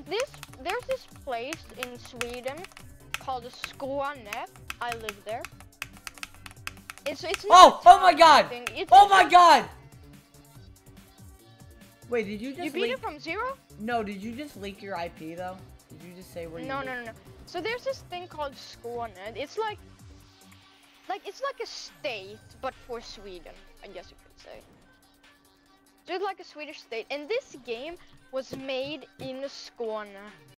there's this place in Sweden called Skåne. I live there. It's not Oh my god! Oh my god! Wait, did you just You beat it from 0? No, did you just leak your IP though? Did you just say where you No. So there's this thing called Skåne. It's like it's like a state, but for Sweden, I guess you could say. So it's like a Swedish state, and this game was made in Skåne.